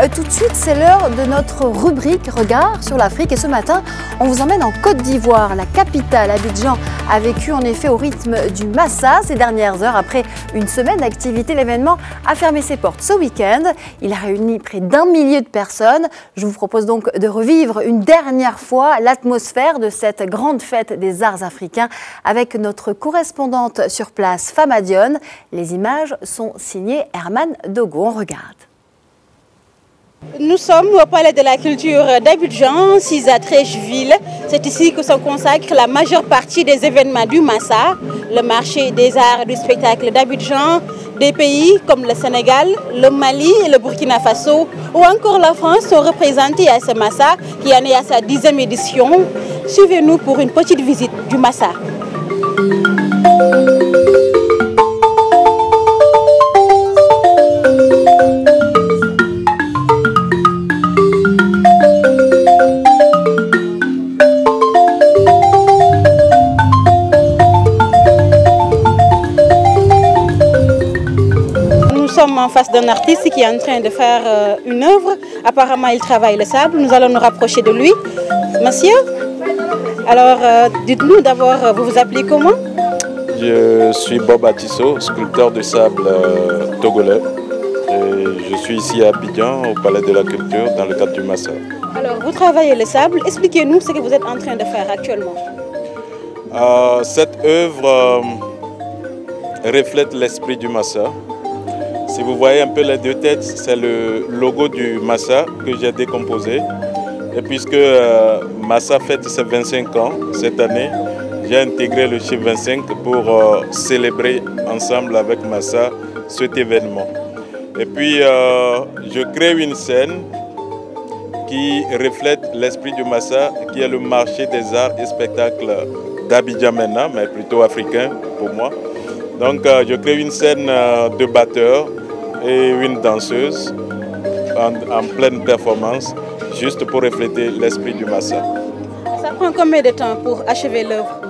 Tout de suite, c'est l'heure de notre rubrique Regard sur l'Afrique. Et ce matin, on vous emmène en Côte d'Ivoire. La capitale, Abidjan, a vécu en effet au rythme du Massa ces dernières heures. Après une semaine d'activité, l'événement a fermé ses portes ce week-end. Il a réuni près d'1 millier de personnes. Je vous propose donc de revivre une dernière fois l'atmosphère de cette grande fête des arts africains avec notre correspondante sur place, Fama Dione. Les images sont signées Herman Dogo. On regarde. Nous sommes au Palais de la Culture d'Abidjan, 6 à Treichville. C'est ici que se consacre la majeure partie des événements du Massa, le marché des arts et du spectacle d'Abidjan. Des pays comme le Sénégal, le Mali et le Burkina Faso ou encore la France sont représentés à ce Massa qui en est à sa 10e édition. Suivez-nous pour une petite visite du Massa. Nous sommes en face d'un artiste qui est en train de faire une œuvre. Apparemment, il travaille le sable. Nous allons nous rapprocher de lui. Monsieur, alors dites-nous d'abord, vous vous appelez comment? Je suis Bob Atisso, sculpteur de sable togolais. Et je suis ici à Abidjan, au Palais de la Culture, dans le cadre du Massa. Alors, vous travaillez le sable. Expliquez-nous ce que vous êtes en train de faire actuellement. Cette œuvre reflète l'esprit du Massa. Si vous voyez un peu les deux têtes, c'est le logo du Massa que j'ai décomposé. Et puisque Massa fête ses 25 ans cette année, j'ai intégré le chiffre 25 pour célébrer ensemble avec Massa cet événement. Et puis, je crée une scène qui reflète l'esprit du Massa, qui est le marché des arts et spectacles d'Abidjan maintenant, mais plutôt africain pour moi. Donc, je crée une scène de batteur et une danseuse en pleine performance, juste pour refléter l'esprit du Massa. Ça prend combien de temps pour achever l'œuvre?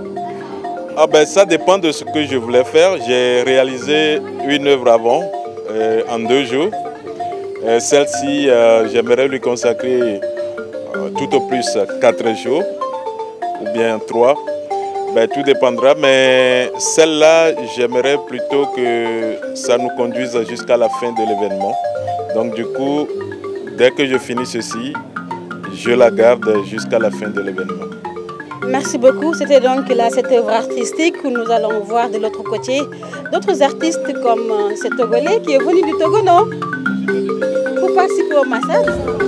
Ça dépend de ce que je voulais faire. J'ai réalisé une œuvre avant, en 2 jours. Celle-ci, j'aimerais lui consacrer tout au plus 4 jours, ou bien 3. Tout dépendra, mais celle-là, j'aimerais plutôt que ça nous conduise jusqu'à la fin de l'événement. Donc du coup, dès que je finis ceci, je la garde jusqu'à la fin de l'événement. Merci beaucoup. C'était donc là cette œuvre artistique où nous allons voir de l'autre côté d'autres artistes comme ce Togolais qui est venu du Togo, non? Pour participer au Massa.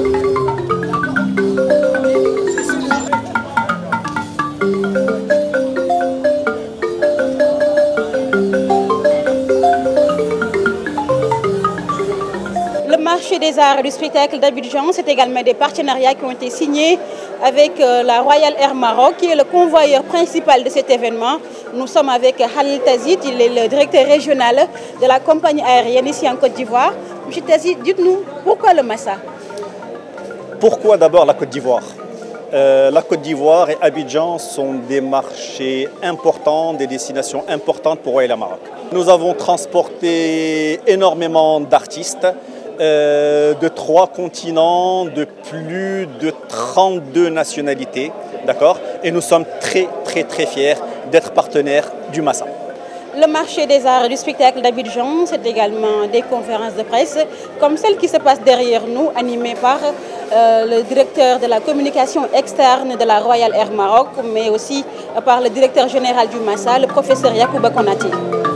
Le marché des arts et du spectacle d'Abidjan, c'est également des partenariats qui ont été signés avec la Royal Air Maroc, qui est le convoyeur principal de cet événement. Nous sommes avec Halil Tazid, il est le directeur régional de la compagnie aérienne ici en Côte d'Ivoire. Monsieur Tazid, dites-nous, pourquoi le Massa? Pourquoi d'abord la Côte d'Ivoire? La Côte d'Ivoire et Abidjan sont des marchés importants, des destinations importantes pour Royal Air Maroc. Nous avons transporté énormément d'artistes de 3 continents, de plus de 32 nationalités, d'accord? Et nous sommes très fiers d'être partenaires du Massa. Le marché des arts et du spectacle d'Abidjan, c'est également des conférences de presse, comme celle qui se passe derrière nous, animée par le directeur de la communication externe de la Royal Air Maroc, mais aussi par le directeur général du Massa, le professeur Yacouba Konati.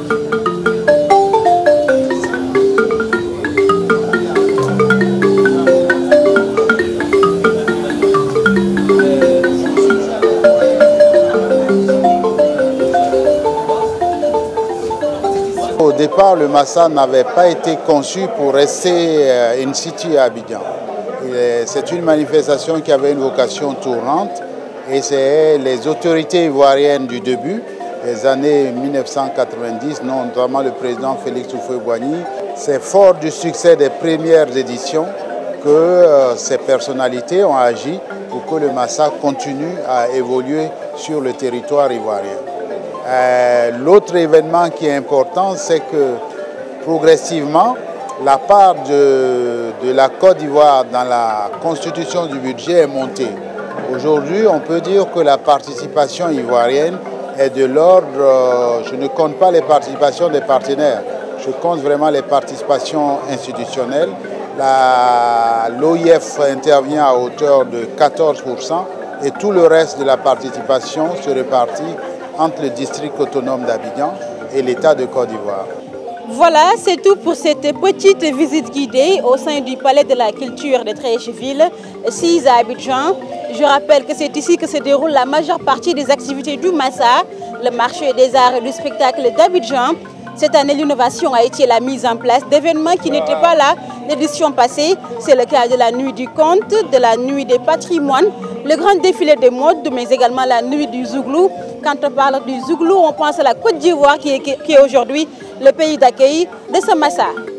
Au départ, le Massa n'avait pas été conçu pour rester in situ à Abidjan. C'est une manifestation qui avait une vocation tournante et c'est les autorités ivoiriennes du début, des années 1990, notamment le président Félix Houphouët-Boigny. C'est fort du succès des premières éditions que ces personnalités ont agi pour que le Massa continue à évoluer sur le territoire ivoirien. L'autre événement qui est important, c'est que progressivement, la part de la Côte d'Ivoire dans la constitution du budget est montée. Aujourd'hui, on peut dire que la participation ivoirienne est de l'ordre, je ne compte pas les participations des partenaires, je compte vraiment les participations institutionnelles. L'OIF intervient à hauteur de 14% et tout le reste de la participation se répartit entre le district autonome d'Abidjan et l'État de Côte d'Ivoire. Voilà, c'est tout pour cette petite visite guidée au sein du Palais de la Culture de Treichville, 6 à Abidjan. Je rappelle que c'est ici que se déroule la majeure partie des activités du Massa, le marché des arts et du spectacle d'Abidjan. Cette année, l'innovation a été la mise en place d'événements qui n'étaient pas là l'édition passée. C'est le cas de la nuit du conte, de la nuit des patrimoines, le grand défilé des modes, mais également la nuit du Zouglou. Quand on parle du Zouglou, on pense à la Côte d'Ivoire qui est aujourd'hui le pays d'accueil de ce Massa.